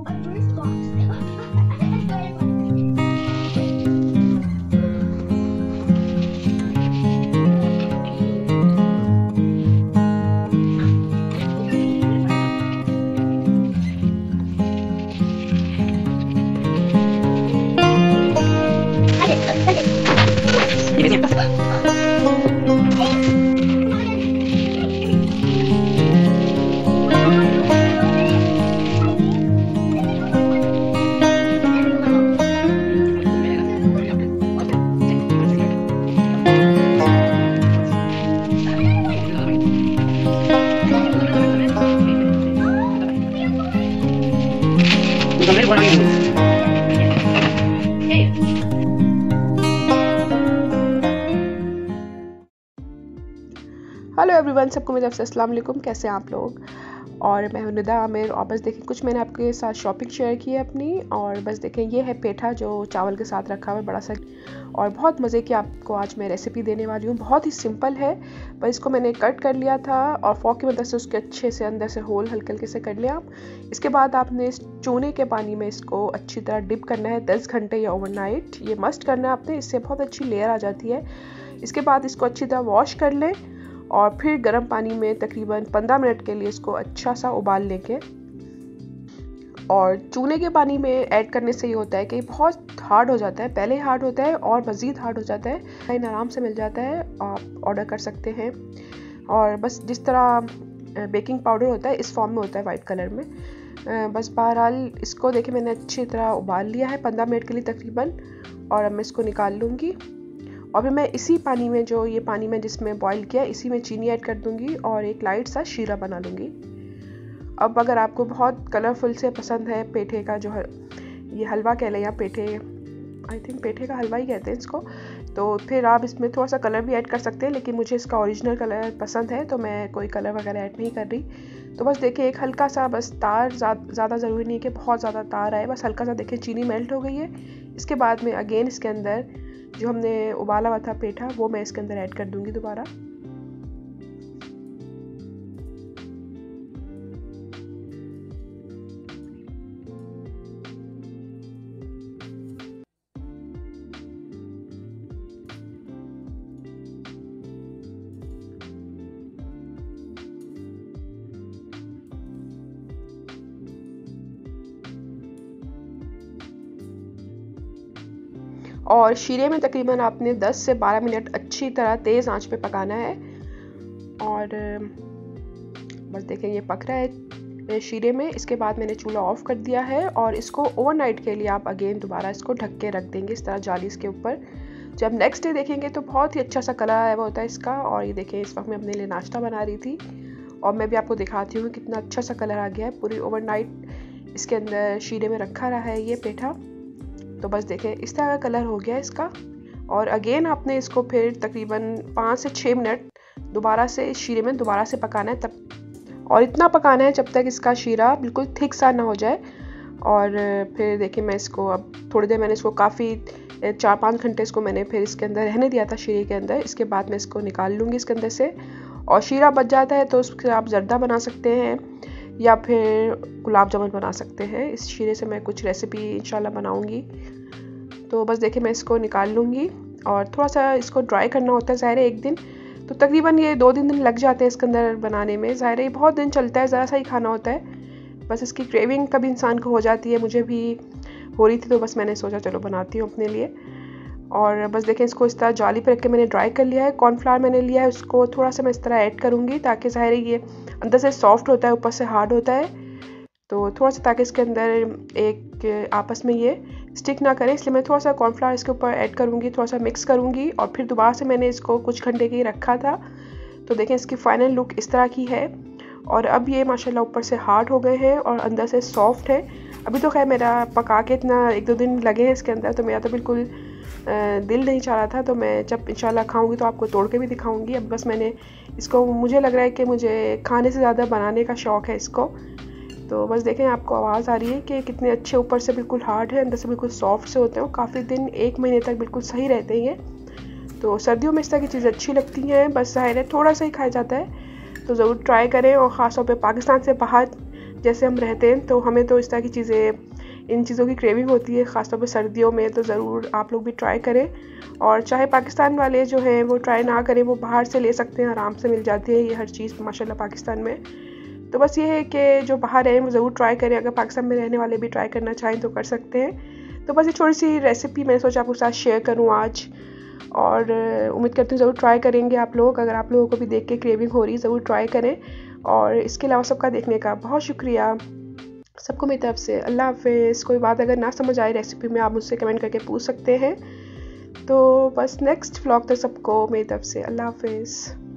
Hello everyone, सबको मेरी तरफ से अस्सलाम वालेकुम। कैसे हैं आप लोग? और मैं हूं निदा आमिर। और बस देखें, कुछ मैंने आपके साथ शॉपिंग शेयर की है अपनी। और बस देखें, ये है पेठा जो चावल के साथ रखा हुआ है, बड़ा सा। और बहुत मज़े की आपको आज मैं रेसिपी देने वाली हूँ। बहुत ही सिंपल है। बस इसको मैंने कट कर लिया था और फॉक की मदद से उसके अच्छे से अंदर से होल हल्के हल्के से कर लिया आप। इसके बाद आपने इस चूने के पानी में इसको अच्छी तरह डिप करना है 10 घंटे या ओवरनाइट। ये मस्ट करना है आपने, इससे बहुत अच्छी लेयर आ जाती है। इसके बाद इसको अच्छी तरह वॉश कर लें और फिर गर्म पानी में तकरीबन 15 मिनट के लिए इसको अच्छा सा उबाल लेंगे। और चूने के पानी में ऐड करने से ये होता है कि बहुत हार्ड हो जाता है, पहले हार्ड होता है और मज़ीद हार्ड हो जाता है। इन आराम से मिल जाता है, आप ऑर्डर कर सकते हैं। और बस जिस तरह बेकिंग पाउडर होता है इस फॉर्म में होता है, वाइट कलर में। बस बहरहाल इसको देखिए, मैंने अच्छी तरह उबाल लिया है 15 मिनट के लिए तकरीबन। और अब मैं इसको निकाल लूँगी और फिर मैं इसी पानी में, जो ये पानी में जिसमें बॉईल किया, इसी में चीनी ऐड कर दूंगी और एक लाइट सा शीरा बना लूँगी। अब अगर आपको बहुत कलरफुल से पसंद है पेठे का, जो ये हलवा कह लें या पेठे, आई थिंक पेठे का हलवा ही कहते हैं इसको, तो फिर आप इसमें थोड़ा सा कलर भी ऐड कर सकते हैं। लेकिन मुझे इसका ओरिजिनल कलर पसंद है तो मैं कोई कलर वगैरह ऐड नहीं कर रही। तो बस देखिए, एक हल्का सा बस तार, ज़्यादा ज़रूरी नहीं कि बहुत ज़्यादा तार आए, बस हल्का सा देखिए चीनी मेल्ट हो गई है। इसके बाद में अगेन इसके अंदर जो हमने उबाला हुआ था पेठा, वो मैं इसके अंदर ऐड कर दूंगी दोबारा। और शीरे में तकरीबन आपने 10 से 12 मिनट अच्छी तरह तेज़ आंच पे पकाना है। और बस देखें, ये पक रहा है शीरे में। इसके बाद मैंने चूल्हा ऑफ कर दिया है और इसको ओवरनाइट के लिए आप अगेन दोबारा इसको ढक के रख देंगे इस तरह जाली इसके ऊपर। जब नेक्स्ट डे देखेंगे तो बहुत ही अच्छा सा कलर आया हुआ होता है इसका। और ये देखें, इस वक्त मैं अपने लिए नाश्ता बना रही थी और मैं भी आपको दिखाती हूँ कितना अच्छा सा कलर आ गया है। पूरी ओवरनाइट इसके अंदर शीरे में रखा रहा है ये पेठा। तो बस देखें, इस तरह का कलर हो गया इसका। और अगेन आपने इसको फिर तकरीबन 5 से 6 मिनट दोबारा से इस शीरे में दोबारा से पकाना है तब। और इतना पकाना है जब तक इसका शीरा बिल्कुल थिक सा ना हो जाए। और फिर देखिए, मैं इसको अब थोड़ी देर, मैंने इसको काफ़ी 4-5 घंटे इसको मैंने फिर इसके अंदर रहने दिया था शीरे के अंदर। इसके बाद मैं इसको निकाल लूँगी इसके अंदर से। और शीरा बच जाता है तो उससे आप जर्दा बना सकते हैं या फिर गुलाब जामुन बना सकते हैं। इस शीरे से मैं कुछ रेसिपी इंशाल्लाह बनाऊंगी। तो बस देखिए, मैं इसको निकाल लूँगी और थोड़ा सा इसको ड्राई करना होता है ज़ाहिर है एक दिन, तो तकरीबन ये 2-3 दिन लग जाते हैं इसके अंदर बनाने में। ज़ाहिर है ये बहुत दिन चलता है, ज़रा सा ही खाना होता है। बस इसकी क्रेविंग कभी इंसान को हो जाती है, मुझे भी हो रही थी, तो बस मैंने सोचा चलो बनाती हूँ अपने लिए। और बस देखें, इसको इस तरह जाली पर रख के मैंने ड्राई कर लिया है। कॉर्नफ्लावर मैंने लिया है, उसको थोड़ा सा मैं इस तरह ऐड करूँगी ताकि ज़ाहिर है ये अंदर से सॉफ्ट होता है, ऊपर से हार्ड होता है, तो थोड़ा सा ताकि इसके अंदर एक आपस में ये स्टिक ना करे, इसलिए मैं थोड़ा सा कॉर्नफ्लावर इसके ऊपर ऐड करूँगी, थोड़ा सा मिक्स करूँगी। और फिर दोबारा से मैंने इसको कुछ घंटे के लिए रखा था। तो देखें, इसकी फाइनल लुक इस तरह की है। और अब ये माशाल्लाह ऊपर से हार्ड हो गए हैं और अंदर से सॉफ्ट है। अभी तो खैर मेरा पका के इतना 1-2 दिन लगे हैं इसके अंदर, तो मेरा तो बिल्कुल दिल नहीं चाह रहा था। तो मैं जब इंशाल्लाह खाऊंगी तो आपको तोड़ के भी दिखाऊंगी। अब बस मैंने इसको, मुझे लग रहा है कि मुझे खाने से ज़्यादा बनाने का शौक़ है इसको। तो बस देखें, आपको आवाज़ आ रही है कि कितने अच्छे ऊपर से बिल्कुल हार्ड है, अंदर से बिल्कुल सॉफ्ट से होते हैं। काफ़ी दिन, 1 महीने तक बिल्कुल सही रहते हैं। तो सर्दियों में इस तरह की चीज़ अच्छी लगती हैं, बस ज़ाहिर है थोड़ा सा ही खाया जाता है, तो ज़रूर ट्राई करें। और ख़ास तौर पे पाकिस्तान से बाहर जैसे हम रहते हैं, तो हमें तो इस तरह की चीज़ें, इन चीज़ों की क्रेविंग होती है, ख़ासतौर पर सर्दियों में। तो ज़रूर आप लोग भी ट्राई करें। और चाहे पाकिस्तान वाले जो हैं वो ट्राई ना करें, वो बाहर से ले सकते हैं, आराम से मिल जाती है ये हर चीज़ माशाल्लाह पाकिस्तान में। तो बस ये है कि जो बाहर हैं वो ज़रूर ट्राई करें। अगर पाकिस्तान में रहने वाले भी ट्राई करना चाहें तो कर सकते हैं। तो बस ये छोटी सी रेसिपी मैंने सोचा आपके साथ शेयर करूँ आज, और उम्मीद करती हूँ ज़रूर ट्राई करेंगे आप लोग। अगर आप लोगों को भी देख के क्रेविंग हो रही है, ज़रूर ट्राई करें। और इसके अलावा सबका देखने का बहुत शुक्रिया। सबको मेरी तरफ से अल्लाह हाफ़िज़। कोई बात अगर ना समझ आए रेसिपी में, आप मुझसे कमेंट करके पूछ सकते हैं। तो बस नेक्स्ट व्लॉग तक सबको मेरी तरफ से अल्लाह हाफ़िज़।